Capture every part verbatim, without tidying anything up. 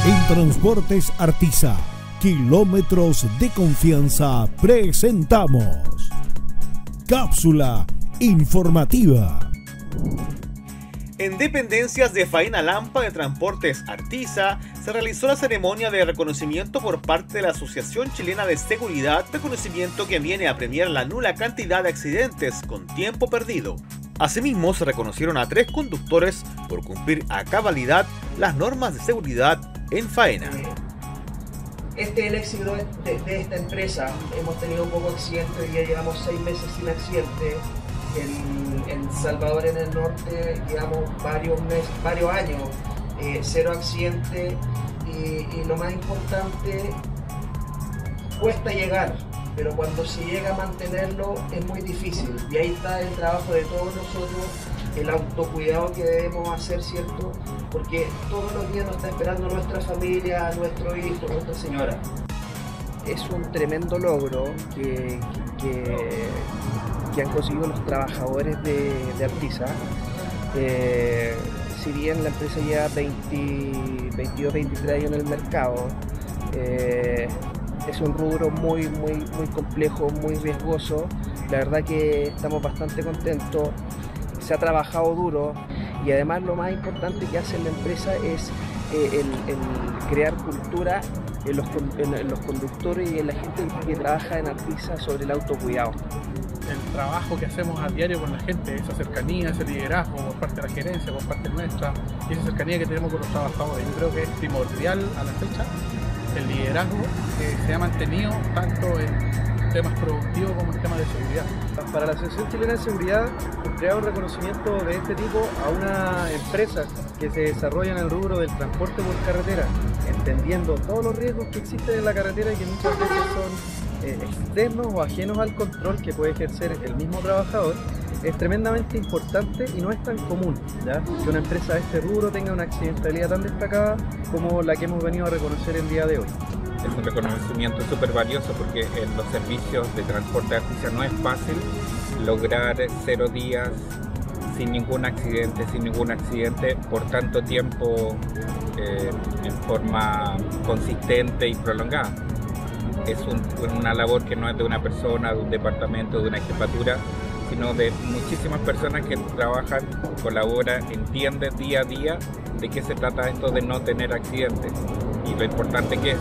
En Transportes Artiza, kilómetros de confianza, presentamos Cápsula Informativa. En dependencias de Faena Lampa de Transportes Artiza se realizó la ceremonia de reconocimiento por parte de la Asociación Chilena de Seguridad, reconocimiento que viene a premiar la nula cantidad de accidentes con tiempo perdido. Asimismo, se reconocieron a tres conductores por cumplir a cabalidad las normas de seguridad en faena. Este es el éxito de, de esta empresa. Hemos tenido un poco de accidentes, ya llevamos seis meses sin accidentes. En, en Salvador, en el norte, llevamos varios meses, varios años, eh, cero accidentes y, y lo más importante, cuesta llegar, pero cuando se llega a mantenerlo es muy difícil. Y ahí está el trabajo de todos nosotros, el autocuidado que debemos hacer, ¿cierto? Porque todos los días nos está esperando nuestra familia, nuestro hijo, nuestra señora. Es un tremendo logro que, que, que han conseguido los trabajadores de, de Artiza. Eh, si bien la empresa lleva veinte, veintidós, veintitrés años en el mercado, eh, es un rubro muy, muy, muy complejo, muy riesgoso. La verdad que estamos bastante contentos. Se ha trabajado duro y además lo más importante que hace la empresa es eh, el, el crear cultura en los, en, en los conductores y en la gente que trabaja en Artiza sobre el autocuidado. El trabajo que hacemos a diario con la gente, esa cercanía, ese liderazgo por parte de la gerencia, por parte nuestra, y esa cercanía que tenemos con los trabajadores, yo creo que es primordial a la fecha el liderazgo que se ha mantenido tanto en temas productivos como en temas de seguridad. Para la Asociación Chilena de Seguridad, crear un reconocimiento de este tipo a una empresa que se desarrolla en el rubro del transporte por carretera, entendiendo todos los riesgos que existen en la carretera y que muchas veces son eh, externos o ajenos al control que puede ejercer el mismo trabajador, es tremendamente importante y no es tan común, ¿ya? Que una empresa de este rubro tenga una accidentalidad tan destacada como la que hemos venido a reconocer el día de hoy. Es un reconocimiento súper valioso porque en los servicios de transporte Artiza no es fácil lograr cero días sin ningún accidente, sin ningún accidente por tanto tiempo eh, en forma consistente y prolongada. Es un, una labor que no es de una persona, de un departamento, de una jefatura, sino de muchísimas personas que trabajan, colaboran, entienden día a día de qué se trata esto de no tener accidentes y lo importante que es.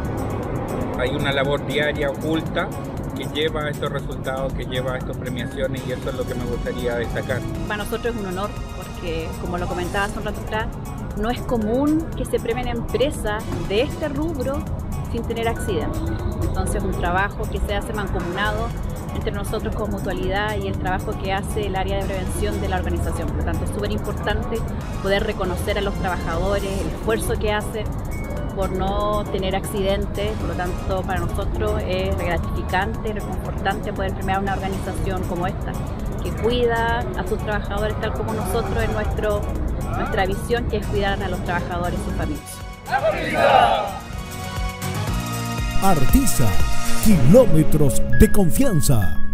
Hay una labor diaria oculta que lleva a estos resultados, que lleva a estas premiaciones y eso es lo que me gustaría destacar. Para nosotros es un honor porque, como lo comentaba hace un rato atrás, no es común que se premien empresas de este rubro sin tener accidentes. Entonces, un trabajo que se hace mancomunado entre nosotros como mutualidad y el trabajo que hace el área de prevención de la organización. Por lo tanto, es súper importante poder reconocer a los trabajadores, el esfuerzo que hacen por no tener accidentes. Por lo tanto, para nosotros es gratificante, reconfortante poder premiar a una organización como esta, que cuida a sus trabajadores tal como nosotros en nuestro, nuestra visión, que es cuidar a los trabajadores y sus familias. Artiza, kilómetros de confianza.